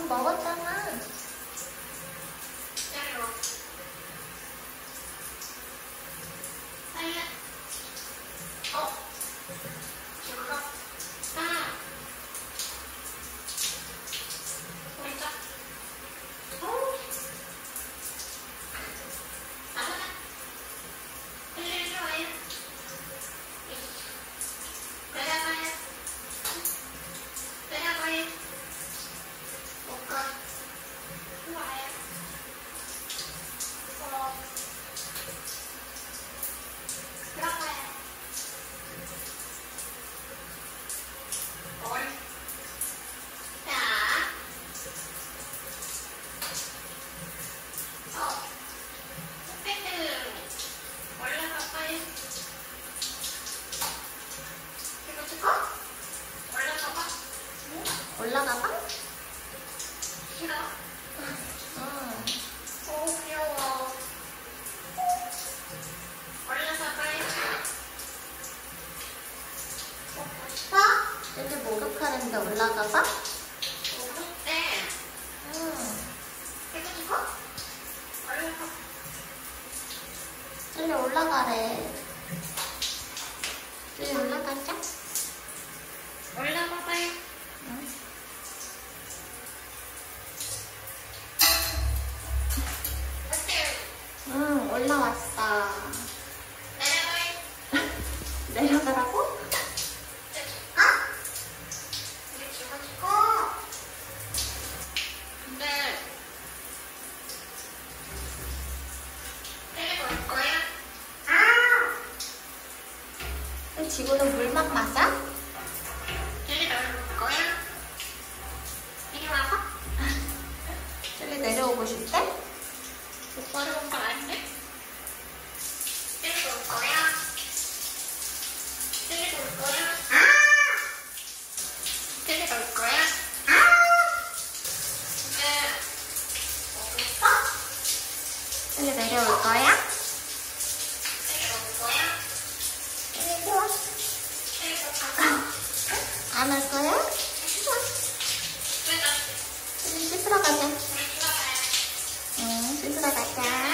먹었잖아. 올라가봐? 싫어. 응. 오, 귀여워. 올라가봐요. 먹고 싶어? 여기 목욕하는데 올라가봐? 목욕대. 응. 해고 싶어? 올라가. 빨리 올라가래. 빨리 올라가자. 올라가봐요. 응. 응, 올라왔어. 내려가라고? 아? 이게 지워지고. 근데 때리고 올 거야? 아! 지구는 물만 맞아? 때리고 올 거야? 이리 와봐. 저기 내려오고 싶대? 못 버려온 거 아닌데? 때리고 올 거야? 때리고 올 거야? 아! 때리고 올 거야? 아! 근데 먹겠어? 여기 내려올 거야? 때리고 올 거야? 때리고 와. 때리고 가자. 안 할 거야? 우리 씻으러 가자. 응, 씻으러 가자.